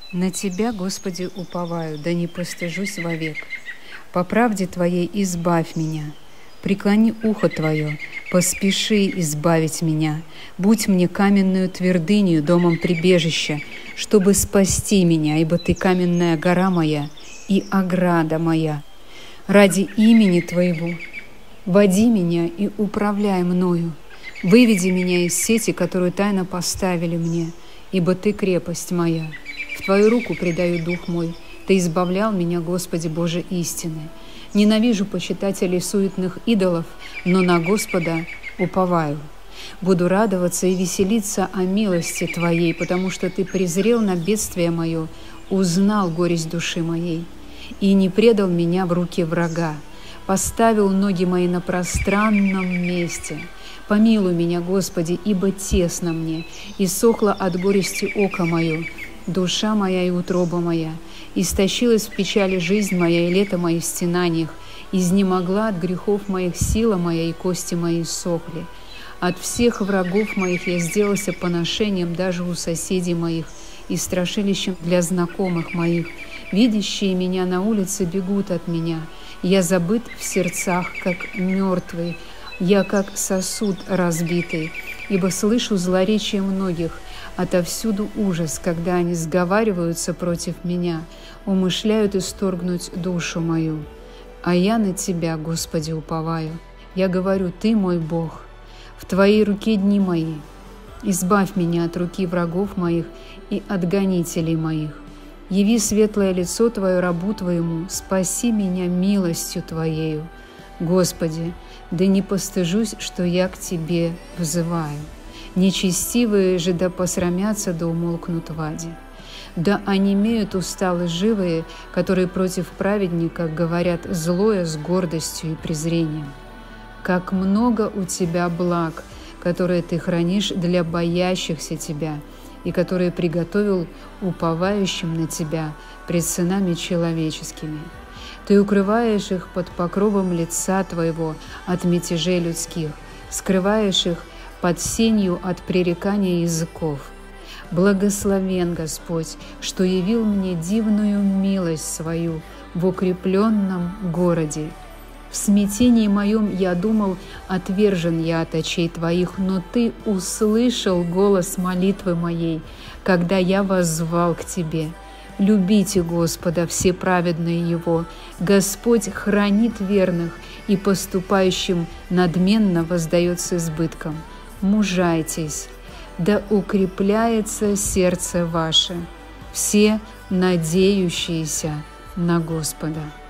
На Тебя, Господи, уповаю, да не постыжусь вовек. По правде Твоей избавь меня. Преклони ухо Твое, поспеши избавить меня. Будь мне каменную твердынью, домом прибежища, чтобы спасти меня, ибо Ты каменная гора моя и ограда моя. Ради имени Твоего води меня и управляй мною. Выведи меня из сети, которую тайно поставили мне, ибо Ты крепость моя. В Твою руку предаю дух мой. Ты избавлял меня, Господи Боже истины. Ненавижу почитателей суетных идолов, но на Господа уповаю. Буду радоваться и веселиться о милости Твоей, потому что Ты презрел на бедствие мое, узнал горесть души моей и не предал меня в руки врага, поставил ноги мои на пространном месте. Помилуй меня, Господи, ибо тесно мне, и сохло от горести око мое, душа моя и утроба моя. Истощилась в печали жизнь моя, и лето мои в стенаниях. Изнемогла от грехов моих сила моя, и кости мои сохли. От всех врагов моих я сделался поношением даже у соседей моих и страшилищем для знакомых моих. Видящие меня на улице бегут от меня. Я забыт в сердцах, как мертвый, я как сосуд разбитый, ибо слышу злоречие многих. Отовсюду ужас, когда они сговариваются против меня, умышляют исторгнуть душу мою. А я на Тебя, Господи, уповаю. Я говорю, Ты мой Бог, в Твоей руке дни мои. Избавь меня от руки врагов моих и от гонителей моих. Яви светлое лицо Твое рабу Твоему, спаси меня милостью Твоею. Господи, да не постыжусь, что я к Тебе взываю. Нечестивые же да посрамятся, да умолкнут в аде. Да онемеют уста лживые, которые против праведника говорят злое с гордостью и презрением. Как много у Тебя благ, которые Ты хранишь для боящихся Тебя, и которые приготовил уповающим на Тебя пред сынами человеческими. Ты укрываешь их под покровом лица Твоего от мятежей людских, скрываешь их под сенью от пререкания языков. Благословен Господь, что явил мне дивную милость свою в укрепленном городе. В смятении моем я думал, отвержен я от очей Твоих, но Ты услышал голос молитвы моей, когда я воззвал к Тебе. Любите Господа, все праведные Его. Господь хранит верных и поступающим надменно воздает с избытком. Мужайтесь, да укрепляется сердце ваше, все надеющиеся на Господа.